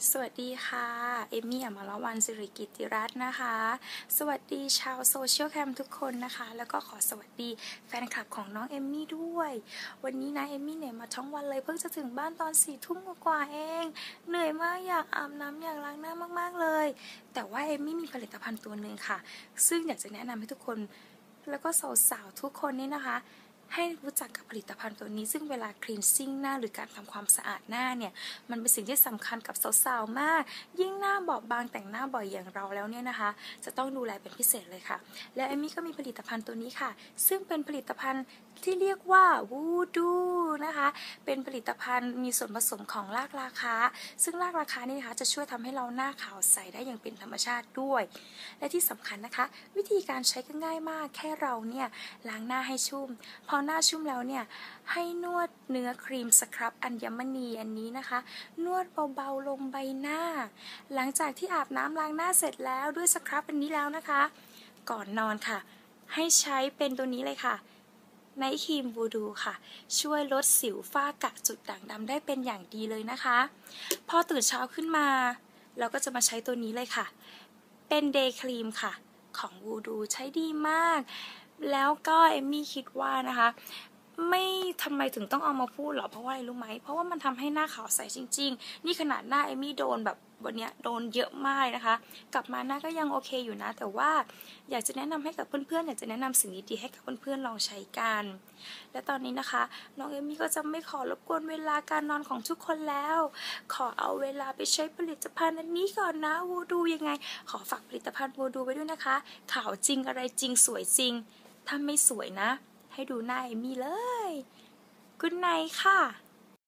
สวัสดีค่ะเอมมี่อมรวรรณสิริกิตติรัตน์นะคะสวัสดีชาวโซเชียลแคมทุกคนนะคะแล้วก็ขอสวัสดีแฟนคลับของน้องเอมมี่ด้วยวันนี้นะเอมมี่เนี่ยมาทั้งวันเลยเพิ่งจะถึงบ้านตอน4 ทุ่มกว่าเองเหนื่อยมากอยากอาบน้ำอยากล้างหน้ามากๆเลยแต่ว่าเอมมี่มีผลิตภัณฑ์ตัวหนึ่งค่ะซึ่งอยากจะแนะนำให้ทุกคนแล้วก็สาวๆทุกคนนี่นะคะให้รู้จักกับผลิตภัณฑ์ตัวนี้ซึ่งเวลาคลีนซิ่งหน้าหรือการทำความสะอาดหน้าเนี่ยมันเป็นสิ่งที่สำคัญกับสาวๆมากยิ่งหน้าบอบบางแต่งหน้าบ่อยอย่างเราแล้วเนี่ยนะคะจะต้องดูแลเป็นพิเศษเลยค่ะและเอมมี่ก็มีผลิตภัณฑ์ตัวนี้ค่ะซึ่งเป็นผลิตภัณฑ์ที่เรียกว่าวูดูนะคะเป็นผลิตภัณฑ์มีส่วนผสมของรากราคาซึ่งรากราคานี่นะคะจะช่วยทำให้เราหน้าขาวใสได้อย่างเป็นธรรมชาติด้วยและที่สำคัญนะคะวิธีการใช้ก็ง่ายมากแค่เราเนี่ยล้างหน้าให้ชุ่มพอหน้าชุ่มแล้วเนี่ยให้นวดเนื้อครีมสครับอัญมณีอันนี้นะคะนวดเบาๆลงใบหน้าหลังจากที่อาบน้ำล้างหน้าเสร็จแล้วด้วยสครับอันนี้แล้วนะคะก่อนนอนค่ะให้ใช้เป็นตัวนี้เลยค่ะไนท์ครีมวูดูค่ะช่วยลดสิวฝ้ากระจุดด่างดำได้เป็นอย่างดีเลยนะคะพอตื่นเช้าขึ้นมาเราก็จะมาใช้ตัวนี้เลยค่ะเป็นเดย์ครีมค่ะของวูดูใช้ดีมากแล้วก็เอมมี่คิดว่านะคะไม่ทำไมถึงต้องเอามาพูดหรอเพราะว่าอะไรรู้ไหมเพราะว่ามันทำให้หน้าขาวใสจริงๆนี่ขนาดหน้าเอมมี่โดนแบบวันนี้โดนเยอะมากนะคะกลับมาหน้าก็ยังโอเคอยู่นะแต่ว่าอยากจะแนะนำให้กับเพื่อนๆอยากจะแนะนำสิ่งดีๆให้กับเพื่อนๆลองใช้กันและตอนนี้นะคะน้องเอมมี่ก็จะไม่ขอรบกวนเวลาการนอนของทุกคนแล้วขอเอาเวลาไปใช้ผลิตภัณฑ์อันนี้ก่อนนะวูดูยังไงขอฝากผลิตภัณฑ์วูดูไว้ด้วยนะคะขาวจริงอะไรจริงสวยจริงถ้าไม่สวยนะให้ดูหน้าเอมมี่เลยกุ๊ดไนท์ค่ะ